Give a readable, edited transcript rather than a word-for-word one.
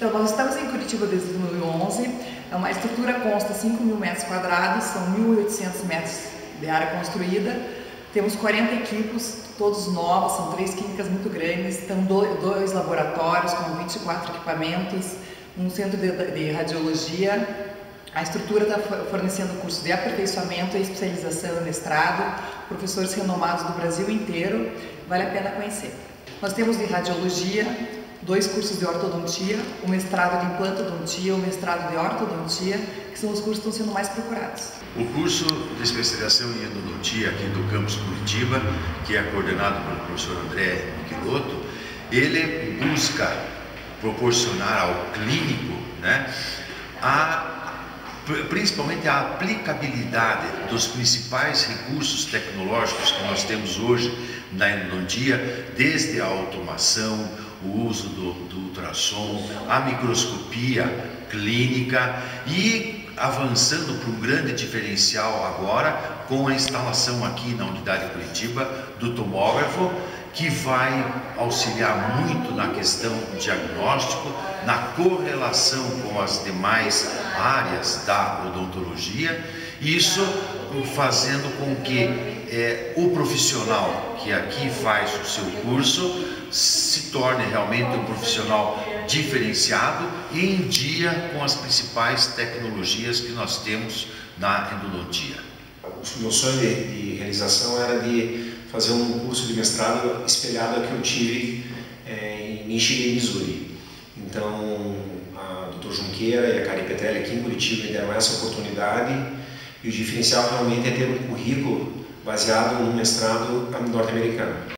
Então, nós estamos em Curitiba desde 2011, a estrutura consta de 5.000 metros quadrados, são 1.800 metros de área construída, temos 40 equipos, todos novos, são 3 clínicas muito grandes, estão 2 laboratórios com 24 equipamentos, um centro de radiologia. A estrutura está fornecendo cursos de aperfeiçoamento e especialização, mestrado, professores renomados do Brasil inteiro, vale a pena conhecer. Nós temos de radiologia, 2 cursos de ortodontia, o mestrado de implantodontia, o mestrado de ortodontia, que são os cursos que estão sendo mais procurados. O curso de especialização em endodontia aqui do campus Curitiba, que é coordenado pelo professor André Michelotto, ele busca proporcionar ao clínico, né, principalmente a aplicabilidade dos principais recursos tecnológicos que nós temos hoje na endodontia, desde a automação, o uso do ultrassom, a microscopia clínica e avançando para um grande diferencial agora com a instalação aqui na unidade Curitiba do tomógrafo, que vai auxiliar muito na questão do diagnóstico, na correlação com as demais áreas da odontologia, isso fazendo com que o profissional que aqui faz o seu curso se torne realmente um profissional diferenciado e em dia com as principais tecnologias que nós temos na endodontia. O meu sonho de realização era de fazer um curso de mestrado espelhado ao que eu tive em Michigan e Missouri. Então, a Dr. Junqueira e a Karen Petrelli aqui em Curitiba me deram essa oportunidade e o diferencial realmente é ter um currículo baseado num mestrado norte-americano.